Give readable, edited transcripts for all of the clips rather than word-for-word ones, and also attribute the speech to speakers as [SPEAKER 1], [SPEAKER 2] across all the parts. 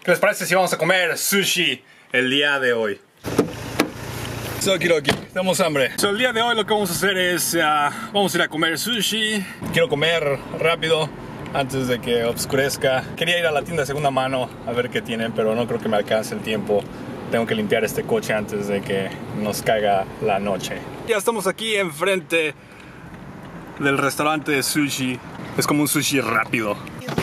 [SPEAKER 1] ¿Qué les parece si vamos a comer sushi el día de hoy? Kiroki, tenemos hambre. El día de hoy lo que vamos a hacer es vamos a ir a comer sushi. Quiero comer rápido antes de que oscurezca. Quería ir a la tienda de segunda mano a ver qué tienen, pero no creo que me alcance el tiempo. Tengo que limpiar este coche antes de que nos caiga la noche. Ya estamos aquí enfrente del restaurante de sushi. Es como un sushi rápido.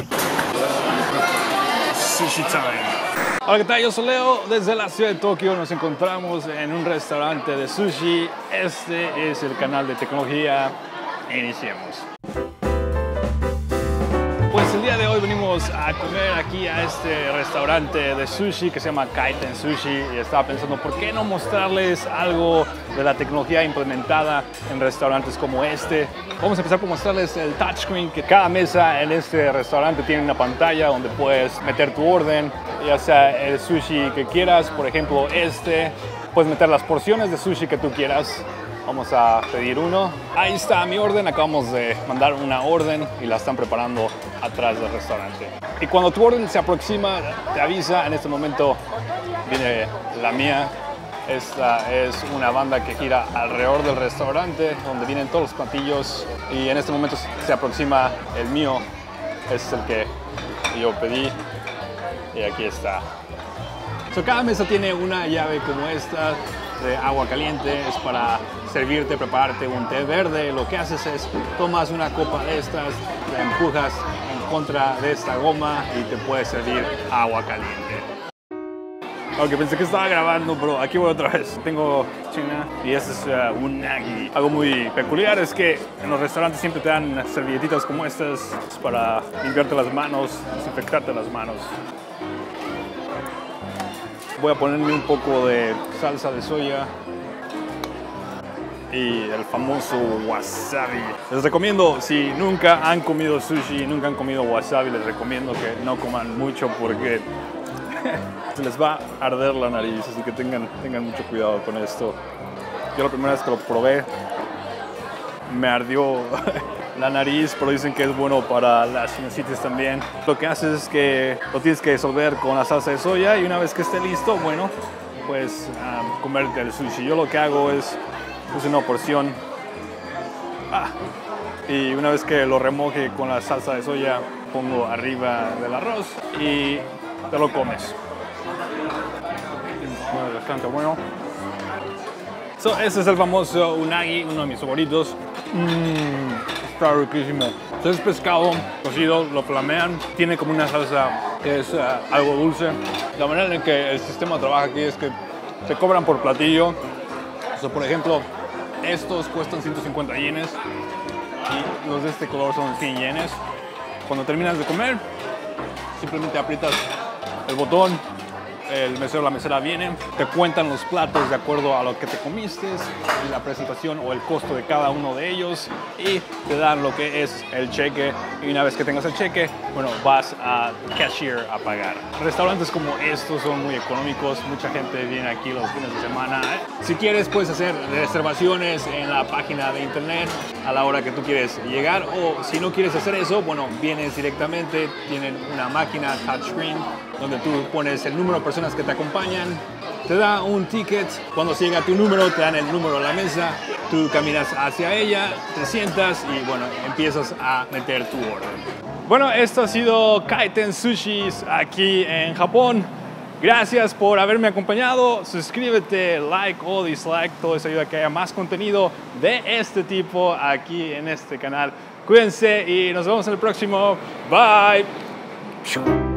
[SPEAKER 1] Sushi time. Hola, ¿qué tal? Yo soy Leo, desde la ciudad de Tokio. Nos encontramos en un restaurante de sushi. Este es el canal de tecnología. Iniciemos. Pues el día de hoy venimos a comer aquí a este restaurante de sushi que se llama Kaiten Sushi, y estaba pensando por qué no mostrarles algo de la tecnología implementada en restaurantes como este. Vamos a empezar por mostrarles el touchscreen, que cada mesa en este restaurante tiene una pantalla donde puedes meter tu orden, ya sea el sushi que quieras. Por ejemplo, puedes meter las porciones de sushi que tú quieras. Vamos a pedir uno. Ahí está mi orden. Acabamos de mandar una orden y la están preparando atrás del restaurante. Y cuando tu orden se aproxima, te avisa. En este momento viene la mía. Esta es una banda que gira alrededor del restaurante, donde vienen todos los platillos. Y en este momento se aproxima el mío. Este es el que yo pedí. Y aquí está. Cada mesa tiene una llave como esta de agua caliente. Es para servirte, prepararte un té verde. Lo que haces es tomas una copa de estas, la empujas en contra de esta goma y te puede servir agua caliente. Ok, pensé que estaba grabando, pero aquí voy otra vez. Tengo China y este es un unagi. Algo muy peculiar es que en los restaurantes siempre te dan servilletitas como estas. Es para limpiarte las manos, desinfectarte las manos. Voy a ponerme un poco de salsa de soya y el famoso wasabi. Les recomiendo, si nunca han comido sushi, nunca han comido wasabi, les recomiendo que no coman mucho porque se les va a arder la nariz, así que tengan mucho cuidado con esto. Yo la primera vez que lo probé me ardió la nariz, pero dicen que es bueno para las sinusitis también. Lo que haces es que lo tienes que disolver con la salsa de soya y una vez que esté listo, bueno, pues comerte el sushi. Yo lo que hago es una porción y una vez que lo remoje con la salsa de soya, pongo arriba del arroz y te lo comes. Bastante bueno. Este es el famoso unagi, uno de mis favoritos. Está riquísimo. Es pescado cocido, lo flamean, tiene como una salsa que es algo dulce. La manera en que el sistema trabaja aquí es que te cobran por platillo. Por ejemplo, estos cuestan 150 yenes y los de este color son 100 yenes. Cuando terminas de comer, simplemente aprietas el botón. El mesero o la mesera viene, te cuentan los platos de acuerdo a lo que te comiste, la presentación o el costo de cada uno de ellos, y te dan lo que es el cheque. Y una vez que tengas el cheque, bueno, vas a cashier a pagar. Restaurantes como estos son muy económicos, mucha gente viene aquí los fines de semana. Si quieres, puedes hacer reservaciones en la página de internet a la hora que tú quieres llegar, o si no quieres hacer eso, bueno, vienes directamente. Tienen una máquina touchscreen donde tú pones el número de personas que te acompañan, te da un ticket. Cuando llega tu número, te dan el número a la mesa, tú caminas hacia ella, te sientas y bueno, empiezas a meter tu orden. Bueno, esto ha sido Kaiten Sushis aquí en Japón. Gracias por haberme acompañado. Suscríbete, like o dislike, todo eso ayuda a que haya más contenido de este tipo aquí en este canal. Cuídense y nos vemos en el próximo. Bye.